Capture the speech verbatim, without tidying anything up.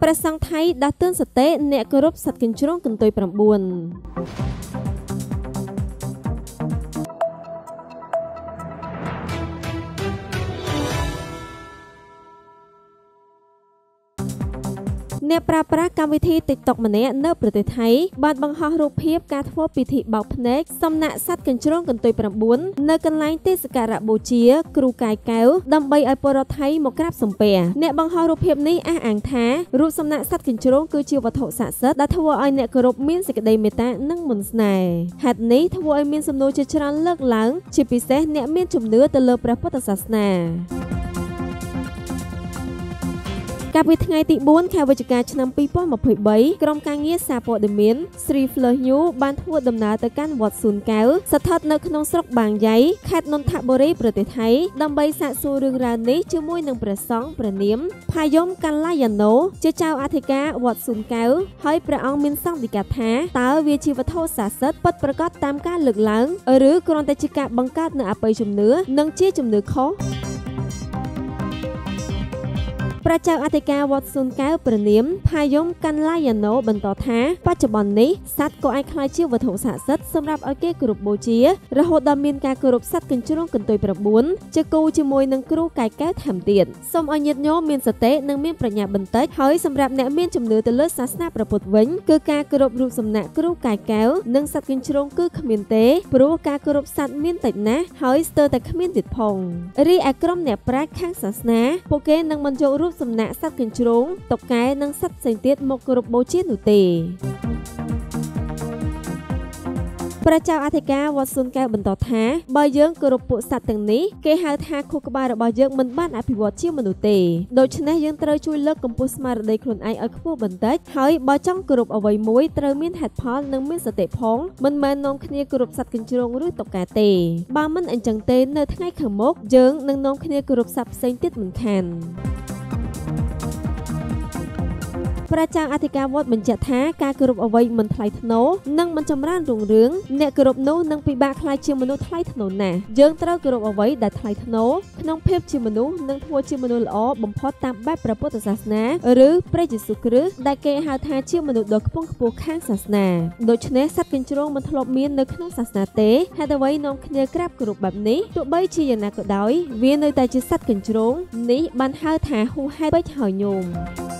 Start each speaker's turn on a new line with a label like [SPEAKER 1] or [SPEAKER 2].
[SPEAKER 1] ព្រះសង្ឃថៃដាស់តឿនសតិអ្នកគោរពសត្វកញ្ជ្រោងកន្ទុយប្រាំបួនអ្នកប្រើប្រាស់កម្មវិធី TikTok ម្នាក់នៅប្រទេសថៃបានបង្ហោះរូបភាពការធ្វើពិធីបោកភ្នែកសំណាក់សត្វកញ្ជ្រោងកន្ទុយប្រាំបួននៅកន្លែងទេសក្ការៈបូជាគ្រូកាយកែវដើម្បីឲ្យពលរដ្ឋថៃមកក្រាបសំពះអ្នកបង្ហោះរូបភាពនេះអះអាងថារូបសំណាក់សត្វកញ្ជ្រោងគឺជាវត្ថុស័ក្តិសិទ្ធិដែលធ្វើឲ្យអ្នកគោរពមានសេចក្តីមេត្តានិងមន្តស្នេហ៍ហេតុនេះធ្វើឲ្យមានសំណួរជាច្រើនលើកឡើងជាពិសេសអ្នកមានជំនឿទៅលើព្រះពុទ្ធសាសនាកាលពីថ្ងៃទីបួនខែវិច្ឆិកាឆ្នាំពីរពាន់ម្ភៃបីក្រុមការងារសារព័ត៌មាន Sri Flash News បានធ្វើដំណើរទៅកាន់វត្តសួនកែវស្ថិតនៅក្នុងស្រុកបាងយ៉ៃខេត្តនន្ទបុរីប្រទេសថៃដើម្បីសាកសួររឿងរ៉ាវនេះជាមួយនឹងព្រះសង្ឃព្រះនាមផាយមកាឡាយ៉ាណូជាចៅអធិការវត្តសួនកែវហើយព្រះអង្គមានសង្ឃដីកាថាតើវាជាវត្ថុស័ក្តិសិទ្ធិពិតប្រាកដតាមការលើកឡើងឬគ្រាន់តែជាការបង្កើតនូវអបិយជំនឿនិងជាជំនឿខុសព្រះចៅអធិការវត្តសួនកែវព្រះនាមផាយមកាឡាយ៉ាណូបន្តថាបច្ចុប្បន្ននេះសត្វក៏អាចក្លាយជាវត្ថុស័ក្តិសិទ្ធិសម្រាប់ឲ្យគេគោរពបូជារហូតដល់មានការគោរពសត្វកញ្ជ្រោងកន្ទុយប្រាំបួនជាគូជាមួយនឹងគ្រូកាយកែវថែមទៀតសូមឲ្យញាតិញោមមានសតិនិងមានប្រាជ្ញាបន្តិចហើយសម្រាប់អ្នកមានជំនឿទៅលើសាសនាព្រះពុទ្ធវិញគឺការគោរពរូបសំណាកគ្រូកាយកែវនិងសត្វកញ្ជ្រោងគឺគ្មានទេព្រោះការគោរពសត្វមានតិចណាស់ហើយស្ទើរតែគ្មានទៀតផងរីឯក្រុមអ្នកប្រាជ្ញខាងសាសនាពួកគេនឹងមិនយករូបសំណាក់សត្វកញ្ជ្រោងតុកែនិងសត្វផ្សេងទៀតមកគោរពបូជានោះទេព្រះចៅអធិការវត្តសួនកែវបន្តថាបើយើងគោរពពួកសត្វទាំងនេះគេហៅថាខួរក្បាលរបស់យើងមិនបានអភិវឌ្ឍជាមនុស្សទេដូច្នេះយើងត្រូវជួយលើកកម្ពស់ស្មារតីខ្លួនឯងឲ្យខ្ពស់បន្តិចហើយបើចង់គោរពអ្វីមួយត្រូវមានហេតុផលនិងមានសតិផងមិនមែននាំគ្នាគោរពសត្វកញ្ជ្រោងឬតុកែទេបើមិនអញ្ចឹងទេនៅថ្ងៃខាងមុខយើងនឹងនាំគ្នាគោរពសត្វផ្សេងទៀតមិនខានព្រះចៅអធិការវត្តបញ្ជាក់ថាការគោរពអ្វីមិនថ្លៃថ្នូរនិងមិនចម្រើនរុងរឿងអ្នកគោរពនោះនឹងពិបាកខ្លាចជាមនុស្សថ្លៃថ្នូរណាស់យើងត្រូវគោរពអ្វីដែលថ្លៃថ្នូរក្នុងភាពជាមនុស្សនិងធ្វើជាមនុស្សល្អបំផុតតាមបែបព្រះពុទ្ធសាសនាឬព្រះយេស៊ូវគ្រីស្ទដែលគេហៅថាជាមនុស្សដ៏ខ្ពង់ខ្ពស់ខាងសាសនាដូច្នេះសត្វកញ្ជ្រោងមិនធ្លាប់មាននៅក្នុងសាសនាទេហេតុអ្វីនាំគ្នាក្រាបគោរពបែបនេះទោះបីជាយ៉ាងណាក៏ដោយវានៅតែជាសត្វកញ្ជ្រោងនេះបានហៅថាហួសហេតុពេកហើយញោម